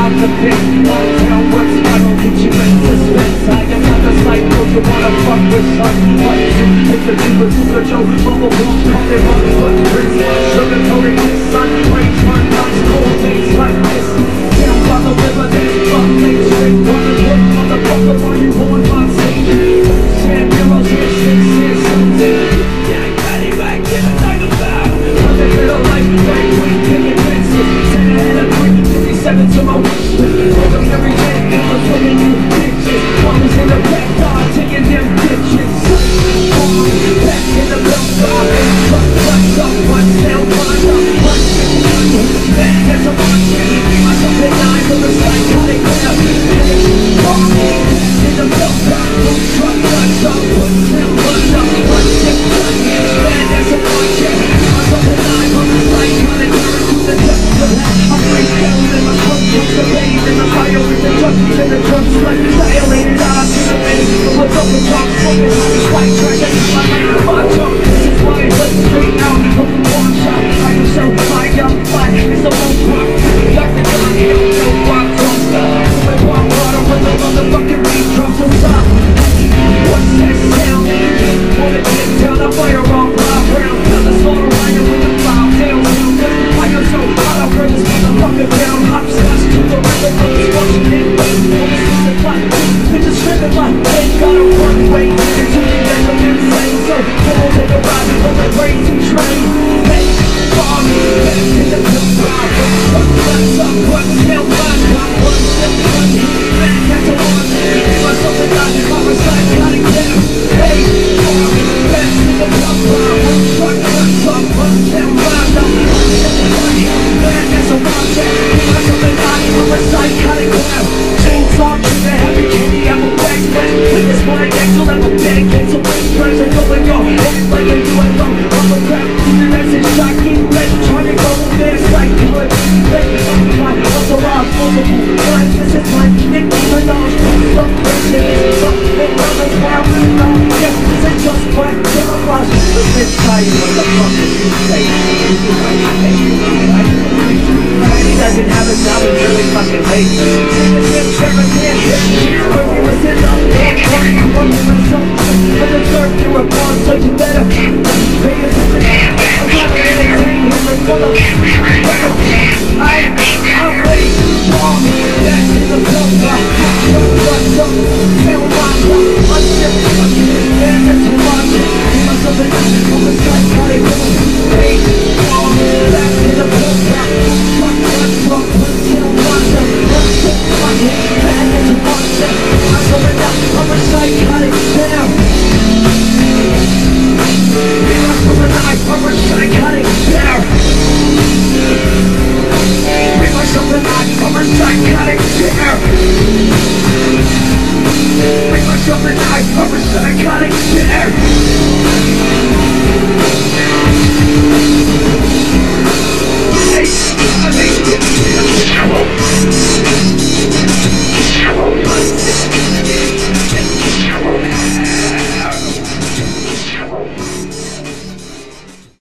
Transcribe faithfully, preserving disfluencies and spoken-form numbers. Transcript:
out the pit. Long town what's I don't get you in suspense. I am not the psycho you wanna fuck with, son. One, two, it's the two, two, the Joe, bubble boom, call it one, footprints, sugar coated with sun, rain, turn, nuts, cold things like this. Down by the river, there's fuck, make straight, water, wood, motherfucker, are you born on stage? Ten heroes here, six, six, something. Yeah, I got it back, get a night about. Nothing little life, very quick, take advances. Ten ahead of three, fifty-seven to my wish list. Hold up every day, I'm a swimming you bitches. Mama's in the back, dog, taking them bitches. Back in the belt, dog, and truck, truck, up, one down, one up, one shit, one hit. Back, that's a one shit. Myself at nine from the psychotic crap. In the belt, dog, one truck, one up, one down, one up, one shit, one hit. Back, that's a one shit. Myself at nine from the psychotic crap. The depths of that, I'm right down in my club, just a babe in the fire with the junkies and the drugs like dilated eyes in the face. What's up with talk, smoking, white trash, I just my man in my tongue. This is why I let straight out of the one shot. I am so high up, flat, it's a whole rock. Got the gun, you don't know why I'm so stuck. So I walk water when the motherfucking beat drops on top. What's that sound? Wanna get down, I fire off loud round. Got the slaughter rider with the file down. I am so hot, I'll burn this motherfucker down. Hopscotch to the river, from this fucking hit. Bitches screaming like they got a runway. It's too many days of insane. So come on, take a ride on the crazy train. Hey, bomb me, back in the pimp ride. One class up, one tail line, one one step, one hit. Man, that's a one. Give myself a nine, my psychotic down. Hey, bomb me, back in the pimp ride. One truck, one truck, one tail line, one step, one hit. Man, that's a one check. Give myself a nine, my psychotic down. Chainsaw, trigger, heavy candy, apple wax, wet. With this one, I actually have a bag.